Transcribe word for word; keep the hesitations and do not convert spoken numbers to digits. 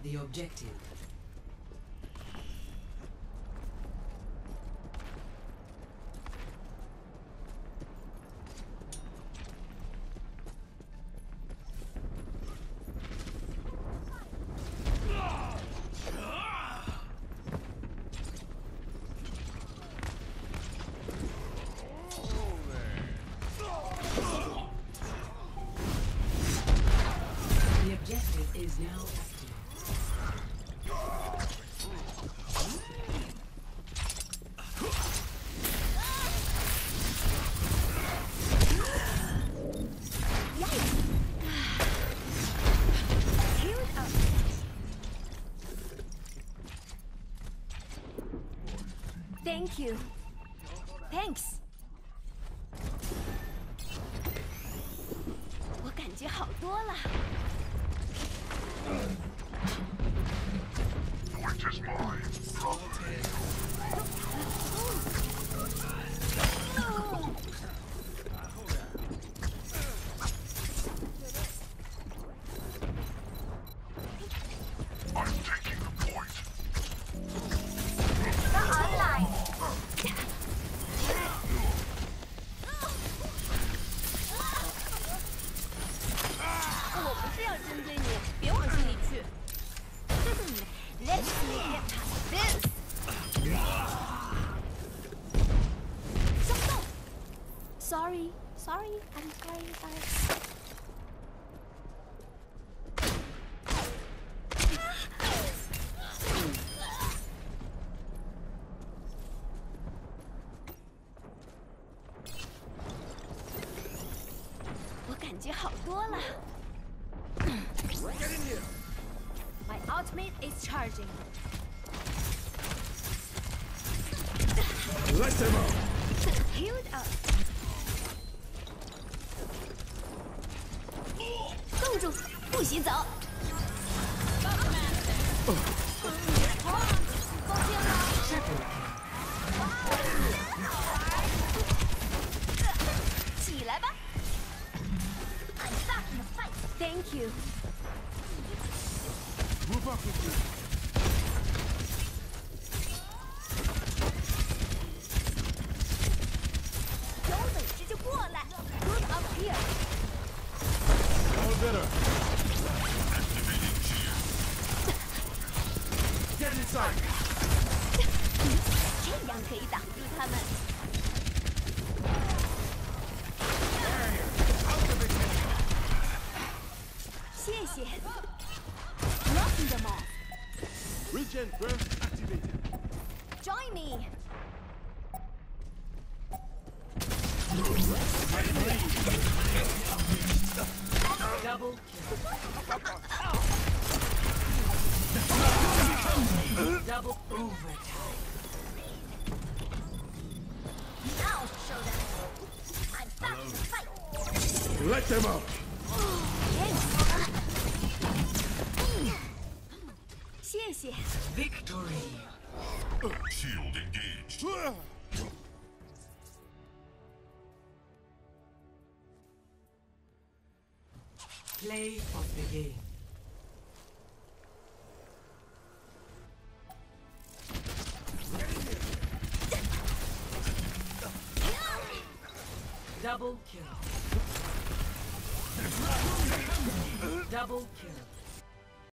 the objective. The objective is now active. Thank you. Thanks. 我感觉好多了。 Point is mine. I'm taking the point. Online. 我不是要针对你，别往心里去。Let's make it past this. 松动。Sorry, sorry, I'm sorry, sorry. 我感觉好多了。My ultimate is charging. Let them out! Healed up. 冻住，不许走。抱歉了。起来吧。I'm back in the fight. Thank you. Move up with you. 有本事就过来。Good up here. All better. Get inside. 这样可以挡住他们。谢谢。Knocking them off. Regen burst activated. Join me. Double kill. Double overtime. I'll show them. I'm back to fight. Let them out. 谢谢。 Victory. Shield engaged. Play of the game. Double kill. Double kill.